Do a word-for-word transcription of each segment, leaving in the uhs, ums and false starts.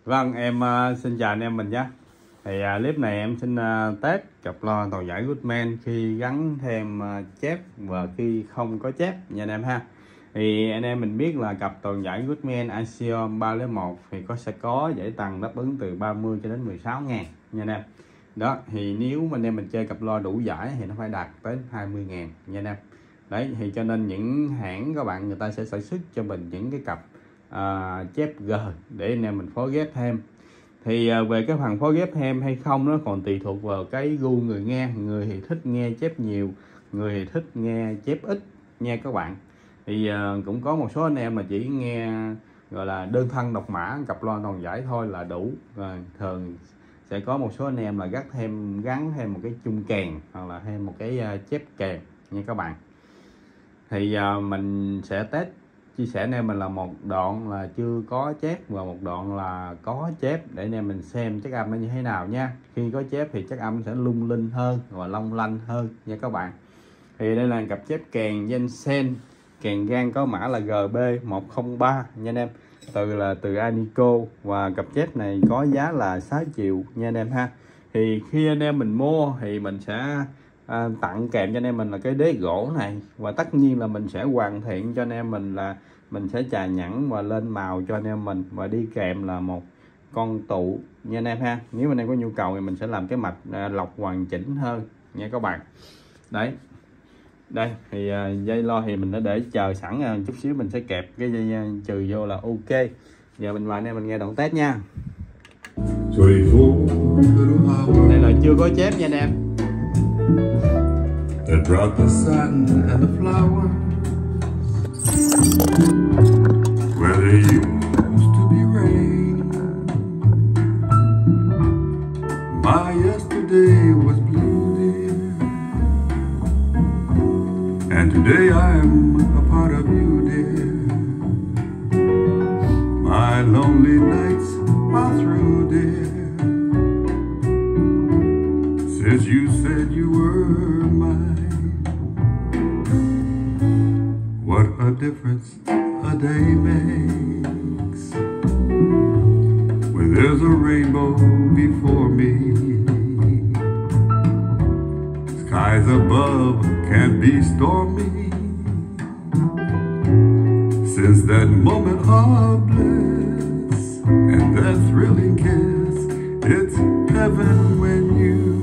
Vâng, em uh, xin chào anh em mình nhé. Thì uh, clip này em xin uh, test cặp loa toàn giải Goodman khi gắn thêm uh, chép và khi không có chép nha anh em ha. Thì anh em mình biết là cặp toàn giải Goodman Axiom ba không một thì có sẽ có giải tầng đáp ứng từ ba mươi cho đến mười sáu ngàn nha anh em. Đó, thì nếu mà anh em mình chơi cặp loa đủ giải thì nó phải đạt tới hai mươi ngàn nha anh em. Đấy, thì cho nên những hãng các bạn người ta sẽ sản xuất cho mình những cái cặp À, chép G để anh em mình phối ghép thêm. Thì à, về cái phần phối ghép thêm hay không nó còn tùy thuộc vào cái gu người nghe. Người thì thích nghe chép nhiều, người thì thích nghe chép ít nha các bạn. Thì à, cũng có một số anh em mà chỉ nghe gọi là đơn thân độc mã cặp loa toàn giải thôi là đủ. Rồi thường sẽ có một số anh em là gắn thêm gắn thêm một cái chung kèn hoặc là thêm một cái uh, chép kèn nha các bạn. Thì uh, mình sẽ test chia sẻ anh em mình là một đoạn là chưa có chép và một đoạn là có chép để anh em mình xem chắc âm nó như thế nào nha. Khi có chép thì chắc âm sẽ lung linh hơn và long lanh hơn nha các bạn. Thì đây là cặp chép kèn Jensen, kèn gan có mã là G B một không ba nha anh em, từ là từ Anico, và cặp chép này có giá là sáu triệu nha anh em ha. Thì khi anh em mình mua thì mình sẽ À, tặng kèm cho anh em mình là cái đế gỗ này, và tất nhiên là mình sẽ hoàn thiện cho anh em mình là mình sẽ chà nhẵn và lên màu cho anh em mình, và đi kèm là một con tụ nha anh em ha. Nếu anh em có nhu cầu thì mình sẽ làm cái mạch à, lọc hoàn chỉnh hơn nha các bạn. Đấy, đây thì à, dây lo thì mình đã để chờ sẵn, à, chút xíu mình sẽ kẹp cái dây à, trừ vô là ok. Giờ mình mời anh em mình nghe đoạn test nha. Đây là chưa có chép nha anh em. That brought the sun and the flowers where there used to be rain. My yesterday was blue, dear, and today I am a part of you, dear. My lonely nights are through, dear, since you said you were mine. What a difference a day makes when there's a rainbow before me. Skies above can't be stormy. Since that moment of bliss and that thrilling kiss, it's heaven when you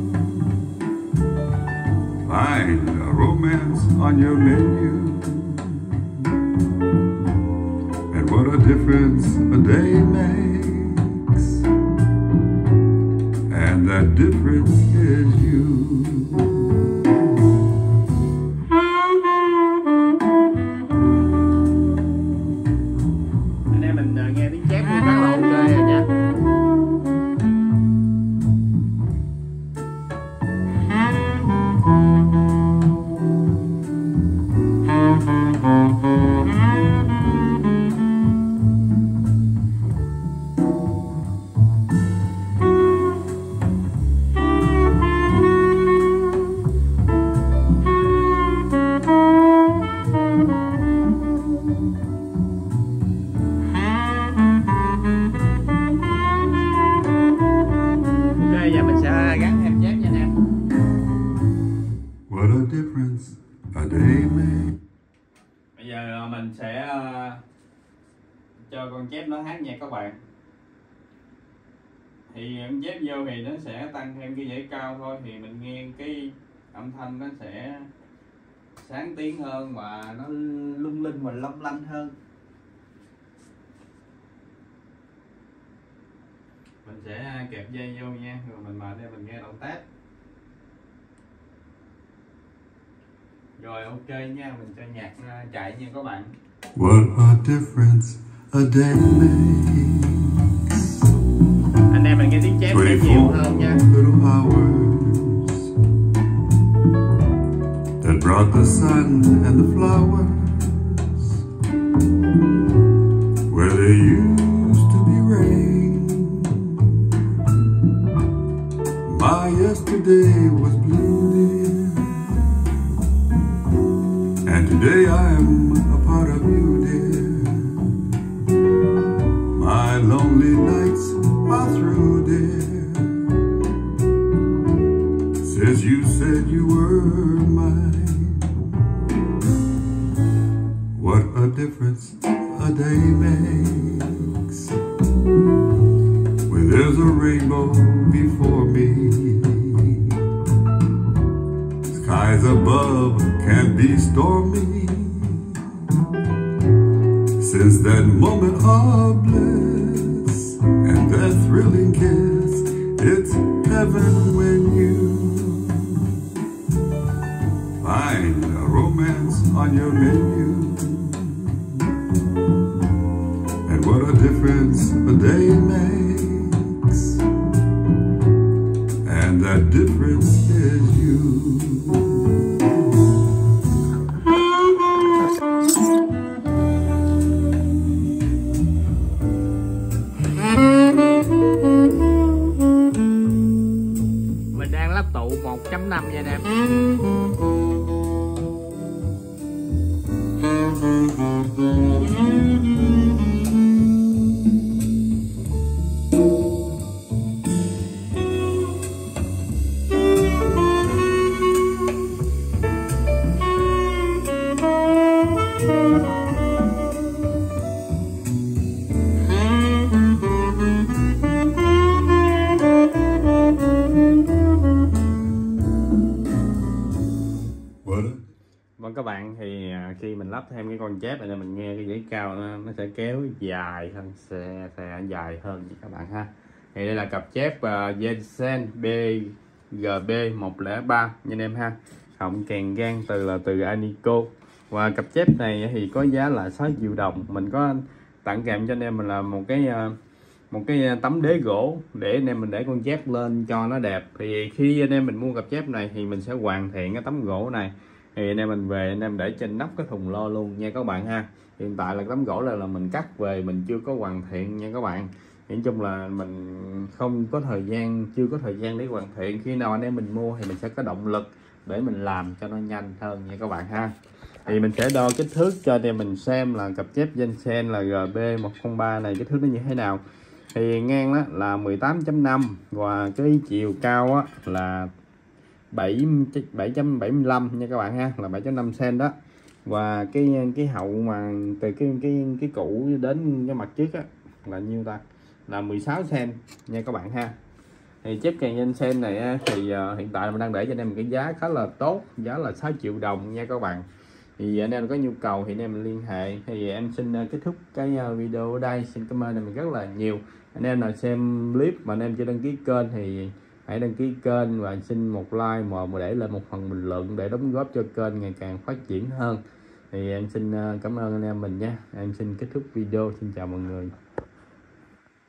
find a romance on your menu. And what a difference a day makes, and that difference is you. Anh em mình nghe tiếng chép cũng rất là ok rồi nha. Giờ mình sẽ gắn thêm chép nha anh em. What a difference a day makes. Bây giờ mình sẽ uh, cho con chép nó hát nha các bạn. Thì con chép vô thì nó sẽ tăng thêm cái dãy cao thôi, thì mình nghe cái âm thanh nó sẽ sáng tiếng hơn và nó lung linh và long lanh hơn. Mình sẽ kẹp dây vô nha, rồi mình mời đây mình nghe đoạn test. Rồi ok nha, mình cho nhạc chạy nha các bạn. What a difference a day makes. Anh em mình nghe tiếng chép sẽ nhiều hơn nha. Little hours that brought the sun and the flowers where there used to be rain. My yesterday was blue, dear, and today I am a part of you, dear. My lonely nights were mine. What a difference a day makes when there's a rainbow before me. Skies above can be stormy. Since that moment of bliss and that thrilling kiss, it's heaven when you find a romance on your menu. And what a difference a day makes, and that difference is you. Mình đang lắp tụ một chấm năm nha anh em. Vâng các bạn, thì khi mình lắp thêm cái con chép này mình nghe cái dãy cao nó, nó sẽ kéo dài hơn, sẽ, sẽ dài hơn như các bạn ha. Thì đây là cặp chép uh, Jensen B G B một không ba nha anh em ha. Họng kèn gan từ là từ Anico. Và cặp chép này thì có giá là sáu triệu đồng. Mình có tặng kèm cho anh em mình là một cái uh, một cái tấm đế gỗ để anh em mình để con chép lên cho nó đẹp. Thì khi anh em mình mua cặp chép này thì mình sẽ hoàn thiện cái tấm gỗ này, thì anh em mình về anh em để trên nóc cái thùng lo luôn nha các bạn ha. Hiện tại là tấm gỗ này là mình cắt về, mình chưa có hoàn thiện nha các bạn. Nói chung là mình không có thời gian, chưa có thời gian để hoàn thiện. Khi nào anh em mình mua thì mình sẽ có động lực để mình làm cho nó nhanh hơn nha các bạn ha. Thì mình sẽ đo kích thước cho anh em mình xem là cặp chép Jensen là G B một không ba này kích thước nó như thế nào. Thì ngang đó là mười tám chấm năm và cái chiều cao á là bảy trăm bảy mươi lăm nha các bạn ha, là bảy chấm năm xăng đó. Và cái cái hậu mà từ cái cái cái củ đến cái mặt trước á là nhiêu ta, là mười sáu xăng nha các bạn ha. Thì chép kèn Jensen này á, thì uh, hiện tại mình đang để cho anh em cái giá khá là tốt, giá là sáu triệu đồng nha các bạn. Thì anh em có nhu cầu thì anh em mình liên hệ. Thì em xin uh, kết thúc cái uh, video ở đây. Xin cảm ơn anh em rất là nhiều. Anh em nào xem clip mà anh em chưa đăng ký kênh thì hãy đăng ký kênh và xin một like mà mà để lên một phần bình luận để đóng góp cho kênh ngày càng phát triển hơn. Thì em xin cảm ơn anh em mình nhé. Em xin kết thúc video. Xin chào mọi người.